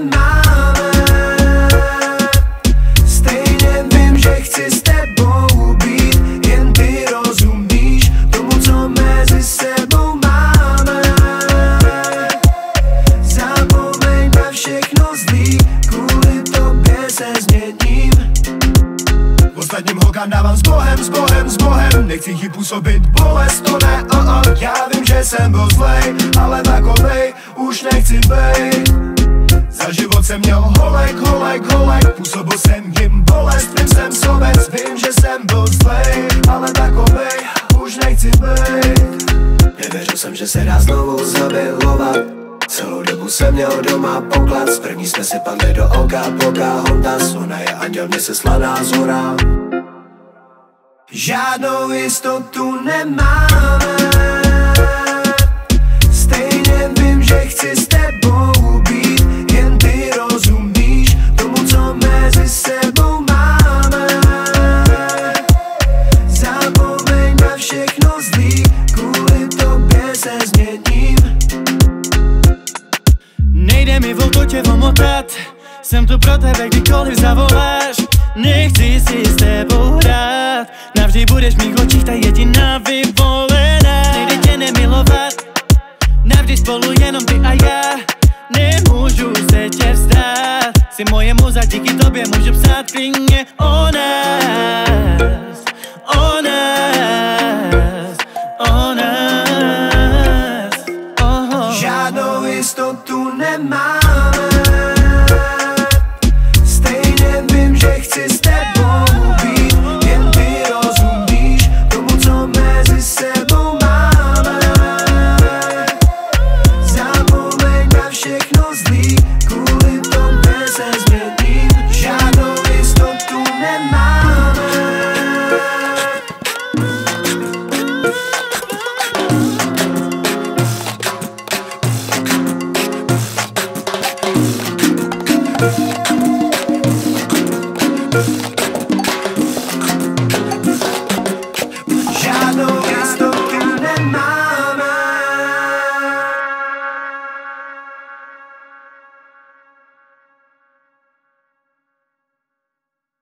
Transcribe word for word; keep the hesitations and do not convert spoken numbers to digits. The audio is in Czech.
nemáme. Stejně vím, že chci s tebou být, jen ty rozumíš tomu, co mezi sebou máme. Zapomeň na všechno zlý, kvůli tobě se změním. Ostatním holkám dávám s Bohem, s Bohem, s Bohem. Nechci jí působit bolest, to ne, uh -uh. Já vím, že jsem byl zlej, ale takovej už nechci bejt. Za život jsem měl holek, holek, holek. Působil jsem jim bolest, vím, jsem sobec. Vím, že jsem byl zlej, ale takovej už nechci bejt. Nevěřil jsem, že se dá znovu zamilovat. Celou dobu jsem měl doma poklad. Z první jsme si padli do oka, Pocahontas. Ona je anděl, mě se slaná zhora. Žádnou jistotu nemáme. Stejně vím, že chci s tebou být, jen ty rozumíš tomu, co mezi sebou máme. Zapomeň na všechno zlý, kvůli tobě se změním. Nejde mi o to tě omotat, jsem tu pro tebe, kdykoliv zavoláš. Nechci si s tebou hrát, navždy budeš v mých očích ta jediná vyvolená. Nejde tě nemilovat, navždy spolu jenom ty a já. Nemůžu se tě vzdát, jsi moje muza, díky tobě můžu psát klidně o nás, o nás, o nás, oh. Žádnou jistotu nemáme. Stejně vím, že chci s tebou být, jen ty rozumíš tomu, co mezi sebou máme. Zapomeň na všechno zlý, kvůli tobě se změním. Žádnou jistotu nemáme. Uh.